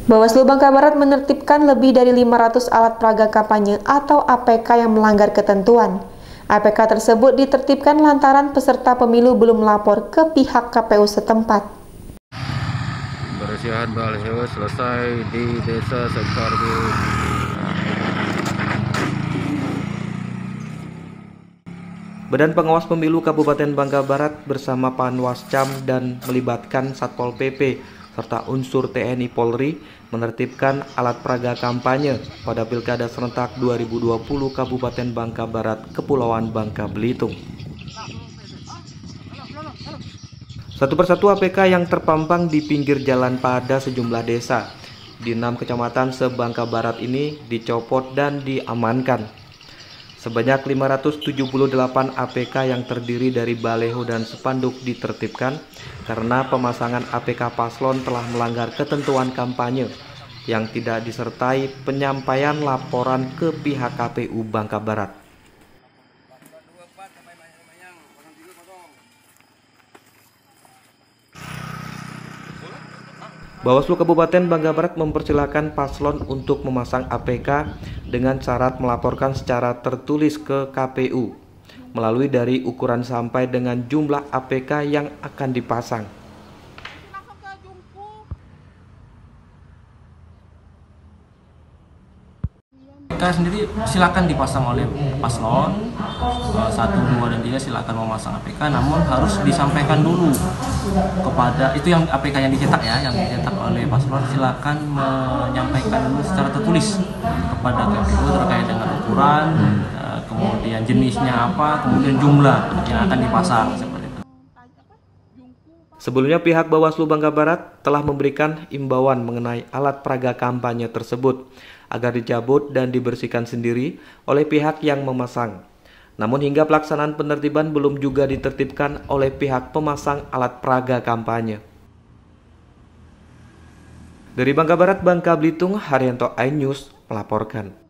Bawaslu Bangka Barat menertibkan lebih dari 500 alat peraga kampanye atau APK yang melanggar ketentuan. APK tersebut ditertibkan lantaran peserta pemilu belum melapor ke pihak KPU setempat. Bersihan baliho selesai di Desa Sekar. Badan Pengawas Pemilu Kabupaten Bangka Barat bersama Panwascam dan melibatkan Satpol PP serta unsur TNI Polri menertibkan alat peraga kampanye pada Pilkada Serentak 2020 Kabupaten Bangka Barat, Kepulauan Bangka Belitung. Satu persatu APK yang terpampang di pinggir jalan pada sejumlah desa di 6 kecamatan se-Bangka Barat ini dicopot dan diamankan. Sebanyak 578 APK yang terdiri dari baleho dan spanduk ditertibkan karena pemasangan APK paslon telah melanggar ketentuan kampanye yang tidak disertai penyampaian laporan ke pihak KPU Bangka Barat. Bawaslu Kabupaten Bangka Barat mempersilahkan paslon untuk memasang APK dengan syarat melaporkan secara tertulis ke KPU melalui dari ukuran sampai dengan jumlah APK yang akan dipasang. APK sendiri silakan dipasang oleh paslon 1, 2, dan 3 silakan memasang APK, namun harus disampaikan dulu kepada itu yang APK yang dicetak ya, yang dicetak oleh paslon silakan menyampaikan dulu secara tertulis kepada KPU terkait dengan ukuran, kemudian jenisnya apa, kemudian jumlah yang akan dipasang seperti itu. Sebelumnya pihak Bawaslu Bangka Barat telah memberikan imbauan mengenai alat peraga kampanye tersebut agar dicabut dan dibersihkan sendiri oleh pihak yang memasang. Namun hingga pelaksanaan penertiban belum juga ditertibkan oleh pihak pemasang alat peraga kampanye. Dari Bangka Barat, Bangka Belitung, Haryanto iNews melaporkan.